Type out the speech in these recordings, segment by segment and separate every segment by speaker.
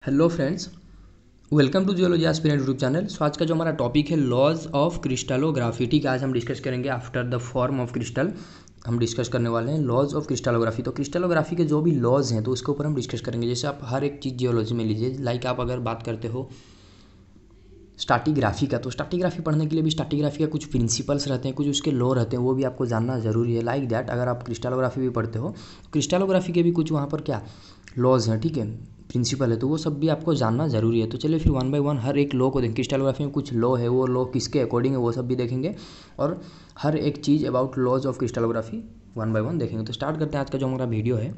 Speaker 1: Hello friends, welcome to geology aspirant YouTube channel. So आज का जो हमारा टॉपिक है लॉज ऑफ क्रिस्टलोग्राफी। ठीक है, आज हम डिस्कस करेंगे after the form of crystal. हम डिस्कस करने वाले हैं लॉज ऑफ क्रिस्टलोग्राफी। तो क्रिस्टलोग्राफी के जो भी लॉज हैं तो उसके ऊपर हम डिस्कस करेंगे। जैसे आप हर एक चीज़ जियोलॉजी में लीजिए, लाइक आप अगर बात करते हो स्ट्रैटिग्राफी का, तो स्ट्रैटिग्राफी पढ़ने के लिए भी स्ट्रैटिग्राफी का कुछ प्रिंसिपल्स रहते हैं, कुछ उसके लॉ रहते हैं, वो भी आपको जानना ज़रूरी है। लाइक दैट अगर आप क्रिस्टलोग्राफी भी पढ़ते हो, क्रिस्टलोग्राफी के भी कुछ वहाँ पर क्या लॉज हैं, ठीक है, प्रिंसिपल है, तो वो सब भी आपको जानना ज़रूरी है। तो चलिए फिर वन बाय वन हर एक लॉ को देखें। क्रिस्टलोग्राफी में कुछ लॉ है, वो लॉ किसके अकॉर्डिंग है वो सब भी देखेंगे, और हर एक चीज़ about laws of crystallography one by one देखेंगे। तो स्टार्ट करते हैं आज का जो हमारा वीडियो है,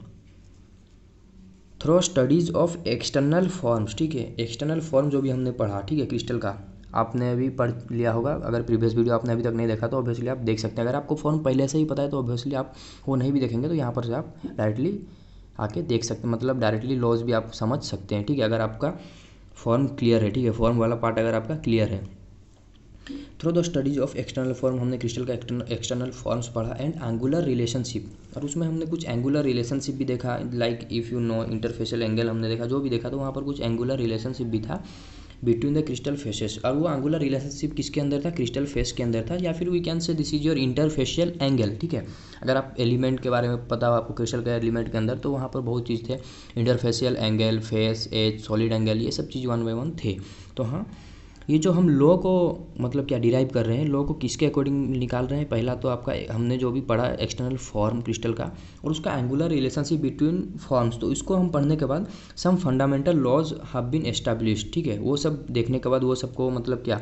Speaker 1: through studies of external forms. ठीक है, एक्सटर्नल फॉर्म जो भी हमने पढ़ा, ठीक है, क्रिस्टल का आपने अभी पढ़ लिया होगा। अगर प्रीवियस वीडियो आपने अभी तक नहीं देखा तो ऑब्वियसली आप देख सकते हैं। अगर आपको फॉर्म पहले से ही पता है तो ऑब्वियसली आप वो नहीं भी देखेंगे, तो यहाँ पर से आप डायरेक्टली आके देख सकते हैं, मतलब डायरेक्टली लॉज भी आप समझ सकते हैं। ठीक है, अगर आपका फॉर्म क्लियर है, ठीक है, फॉर्म वाला पार्ट अगर आपका क्लियर है। Through the studies of external form, हमने क्रिस्टल का एक्सटर्नल फॉर्म्स पढ़ा एंड एंगुलर रिलेशनशिप, और उसमें हमने कुछ एंगुलर रिलेशनशिप भी देखा। Like if you know interfacial angle हमने देखा, जो भी देखा, तो वहाँ पर कुछ एंगुलर रिलेशनशिप भी था बिटवीन द क्रिस्टल फेसेस। और वो एंगुलर रिलेशनशिप किसके अंदर था? क्रिस्टल फेस के अंदर था, या फिर we can say this is your interfacial angle. ठीक है, अगर आप एलिमेंट के बारे में पता हो आपको क्रिस्टल के एलिमेंट के अंदर, तो वहाँ पर बहुत चीज़ थे, interfacial angle, face, edge, solid angle, ये सब चीज़ वन बाय वन थे। तो हाँ, ये जो हम लॉ को मतलब क्या डिराइव कर रहे हैं, लॉ को किसके अकॉर्डिंग निकाल रहे हैं? पहला तो आपका हमने जो भी पढ़ा एक्सटर्नल फॉर्म क्रिस्टल का, और उसका एंगुलर रिलेशनशिप बिटवीन फॉर्म्स, तो इसको हम पढ़ने के बाद some fundamental laws have been established. ठीक है, वो सब देखने के बाद वो सबको मतलब क्या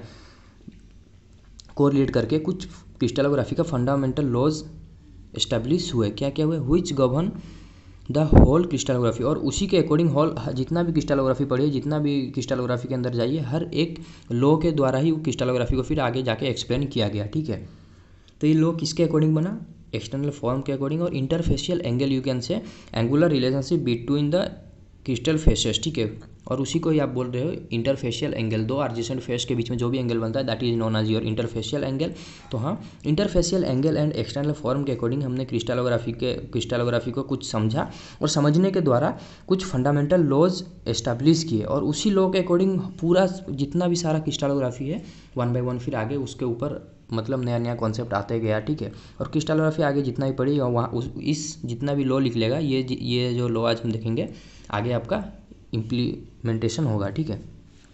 Speaker 1: कोरिलेट करके कुछ क्रिस्टलोग्राफी का फंडामेंटल लॉज एस्टैब्लिश हुए। क्या क्या हुए? Which govern the whole crystallography, और उसी के अकॉर्डिंग होल जितना भी क्रिस्टलोग्राफी पढ़िए, जितना भी क्रिस्टलोग्राफी के अंदर जाइए, हर एक लॉ के द्वारा ही क्रिस्टलोग्राफी को फिर आगे जाके एक्सप्लेन किया गया। ठीक है, तो ये लॉ किसके अकॉर्डिंग बना? एक्सटर्नल फॉर्म के अकॉर्डिंग। और interfacial angle you can say angular relationship between the crystal faces. ठीक है, और उसी को ही आप बोल रहे हो इंटरफेशियल एंगल। दो एडजेसेंट फेस के बीच में जो भी एंगल बनता है that is known as your interfacial angle. तो हाँ, interfacial angle and external form के अकॉर्डिंग हमने क्रिस्टलोग्राफी को कुछ समझा, और समझने के द्वारा कुछ फंडामेंटल लॉज एस्टैब्लिश किए, और उसी लॉ के अकॉर्डिंग पूरा जितना भी सारा क्रिस्टलोग्राफी है वन बाय वन फिर आगे उसके ऊपर मतलब नया नया कॉन्सेप्ट आते गया। ठीक है, और क्रिस्टलोग्राफी आगे जितना भी पढ़ी और वहाँ इस जितना भी लॉ लिख लेगा, ये जो लॉ आज हम देखेंगे आगे आपका इम्प्लीमेंटेशन होगा। ठीक है,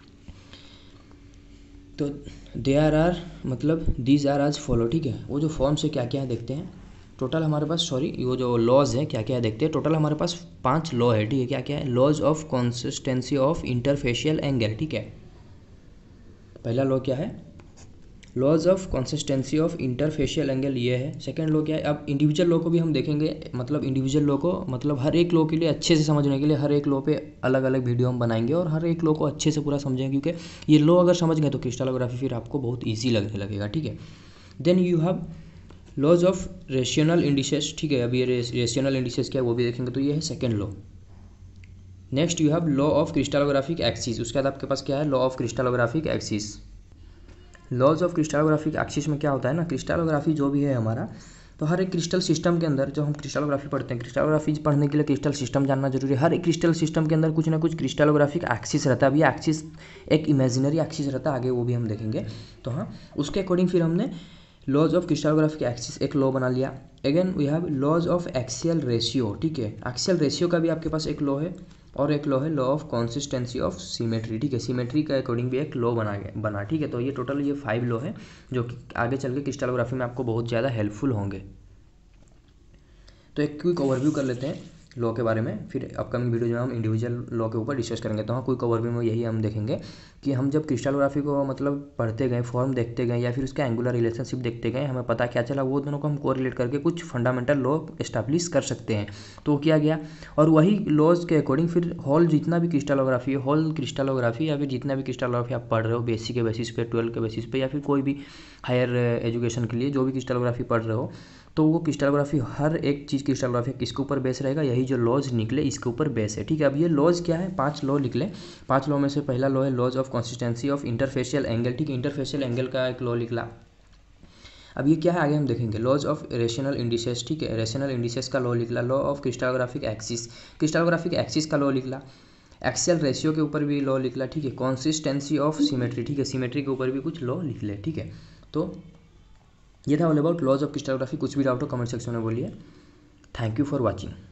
Speaker 1: तो देयर आर मतलब दीज आर आज फॉलो। ठीक है, वो जो फॉर्म से क्या क्या है देखते हैं। टोटल हमारे पास वो जो लॉज है क्या क्या है देखते हैं। टोटल हमारे पास 5 लॉ है। ठीक है, क्या क्या है? Laws of consistency of interfacial angle. ठीक है, पहला लॉ क्या है? Laws of consistency of interfacial angle, ये है। सेकंड लॉ क्या है? अब इंडिविजुअल लॉ को भी हम देखेंगे, मतलब इंडिविजुअल लॉ को मतलब हर एक लॉ के लिए अच्छे से समझने के लिए हर एक लॉ पे अलग अलग वीडियो हम बनाएंगे, और हर एक लॉ को अच्छे से पूरा समझेंगे, क्योंकि ये लॉ अगर समझ गए तो क्रिस्टलोग्राफी फिर आपको बहुत ईजी लगने लगेगा। ठीक है, then you have laws of rational indices. ठीक है, अभी ये रेशियोनल इंडिसेस क्या है वो भी देखेंगे, तो ये है second law. Next you have law of crystallographic axis. उसके बाद आपके पास क्या है? Law of crystallographic axis. Laws of crystallographic axis में क्या होता है ना, क्रिस्टलोग्राफी जो भी है हमारा, तो हर एक क्रिस्टल सिस्टम के अंदर जो हम क्रिस्टलोग्राफी पढ़ते हैं, क्रिस्टलोग्राफी पढ़ने के लिए क्रिस्टल सिस्टम जानना जरूरी है। हर एक क्रिस्टल सिस्टम के अंदर कुछ ना कुछ क्रिस्टलोग्राफिक एक्सिस रहता है। अभी एक्सिस एक इमेजिनरी एक्सिस रहता है, आगे वो भी हम देखेंगे। तो हाँ, उसके अकॉर्डिंग फिर हमने लॉज ऑफ क्रिस्टलोग्राफिक एक्सिस एक लॉ बना लिया। Again we have laws of axial ratio. ठीक है, एक्सियल रेशियो का भी आपके पास एक लॉ है, और एक लॉ है law of consistency of symmetry. ठीक है, सिमेट्री के अकॉर्डिंग भी एक लॉ बना। ठीक है, तो ये टोटल ये 5 लॉ है जो कि आगे चल के क्रिस्टलोग्राफी में आपको बहुत ज़्यादा हेल्पफुल होंगे। तो एक क्विक ओवरव्यू कर लेते हैं लॉ के बारे में, फिर अपकमिंग वीडियो में हम इंडिविजुअल लॉ के ऊपर डिस्कस करेंगे। तो हाँ, क्विक ओवरव्यू में यही हम देखेंगे कि हम जब क्रिस्टलोग्राफी को मतलब पढ़ते गए, फॉर्म देखते गए, या फिर उसका एंगुलर रिलेशनशिप देखते गए, हमें पता क्या चला, वो दोनों को हम कोरिलेट करके कुछ फंडामेंटल लॉ एस्टैब्लिश कर सकते हैं। तो किया गया, और वही लॉज के अकॉर्डिंग फिर होल जितना भी क्रिस्टलोग्राफी है, होल क्रिस्टलोग्राफी या फिर जितना भी क्रिस्टलोग्राफी आप पढ़ रहे हो बेसिक के बेसिस पे, 12 के बेसिस पे, या फिर कोई भी हायर एजुकेशन के लिए जो भी क्रिस्टलोग्राफी पढ़ रहे हो, तो वो क्रिस्टलोग्राफी हर एक चीज़ क्रिस्टलोग्राफी किसके ऊपर बेस रहेगा? यही जो लॉज निकले इसके ऊपर बेस है। ठीक है, अब ये लॉज क्या है? 5 लॉ निकले। 5 लॉ में से पहला लॉ है laws of consistency of interfacial angle. ठीक है, इंटरफेशियल एंगल का एक लॉ निकला। अब ये क्या है आगे हम देखेंगे। Laws of rational indices. ठीक है, रेशनल इंडिसेस का लॉ निकला। Law of crystallographic axis, crystallographic axis का लॉ निकला। एक्सेल रेशियो के ऊपर भी लॉ लिख ला, ठीक है। कंसिस्टेंसी ऑफ सिमेट्री, ठीक है, सिमेट्री के ऊपर भी कुछ लॉ लिख ले, ठीक है। तो ये था all about laws of crystallography. कुछ भी डाउट हो कमेंट सेक्शन में बोलिए। Thank you for watching.